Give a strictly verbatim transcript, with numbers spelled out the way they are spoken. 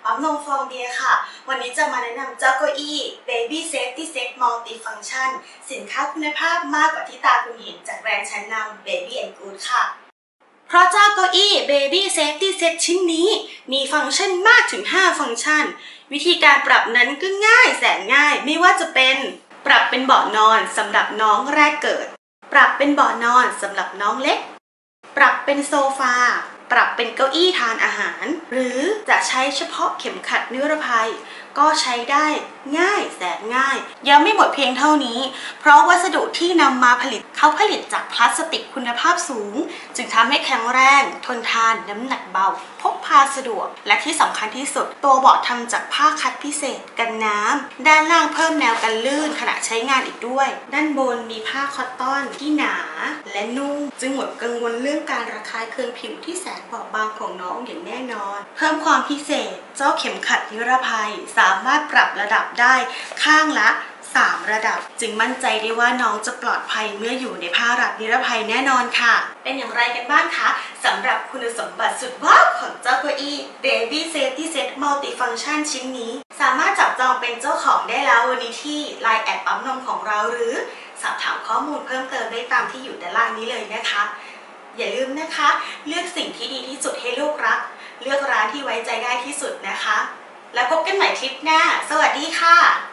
ปั๊มนมฟองเบียร์ค่ะวันนี้จะมาแนะนำเจ้าเก้าอี้ Baby Safety Set Multi-Function สินค้าคุณภาพมากกว่าที่ตาคุณเห็นจากแบรนด์ชั้นนำ Baby and Good ค่ะเพราะเจ้าเก้าอี้ Baby Safety Set ชิ้นนี้มีฟังก์ชันมากถึงห้าฟังก์ชันวิธีการปรับนั้นก็ง่ายแสนง่ายไม่ว่าจะเป็นปรับเป็นเบาะนอนสำหรับน้องแรกเกิดปรับเป็นเบาะนอนสำหรับน้องเล็กปรับเป็นโซฟาปรับเป็นเก้าอี้ทานอาหารหรือจะใช้เฉพาะเข็มขัดนิรภัยก็ใช้ได้ง่ายแสนง่ายยังไม่หมดเพียงเท่านี้เพราะวัสดุที่นำมาผลิตเขาผลิตจากพลาสติกคุณภาพสูงจึงทำให้แข็งแรงทนทานน้ำหนักเบาพกพาสะดวกและที่สำคัญที่สุดตัวเบาะทำจากผ้าคัดพิเศษกันน้ำด้านล่างเพิ่มแนวกันลื่นขณะใช้งานอีกด้วยด้านบนมีผ้าคอตตอนที่หนาและนุ่มจึงหมดกังวลเรื่องการระคายเคืองผิวที่แสนบอบบางของน้องอย่างแน่นอนเพิ่มความพิเศษเจ้าเข็มขัดนิรภัยสามารถปรับระดับได้ข้างละสามระดับจึงมั่นใจได้ว่าน้องจะปลอดภัยเมื่ออยู่ในผ้ารัดนิรภัยแน่นอนค่ะเป็นอย่างไรกันบ้างคะสำหรับคุณสมบัติสุดว้าวของเจ้าเก้าอี้ Baby Safety Set Multi-Function ชิ้นนี้สามารถจับจองเป็นเจ้าของได้แล้ววันนี้ที่ ไลน์ แอดปั๊มนมของเราหรือสอบถามข้อมูลเพิ่มเติมได้ตามที่อยู่ด้านล่างนี้เลยนะคะอย่าลืมนะคะเลือกสิ่งที่ดีที่สุดให้ลูกรักเลือกร้านที่ไว้ใจได้ที่สุดนะคะแล้วพบกันใหม่ทริปหน้าสวัสดีค่ะ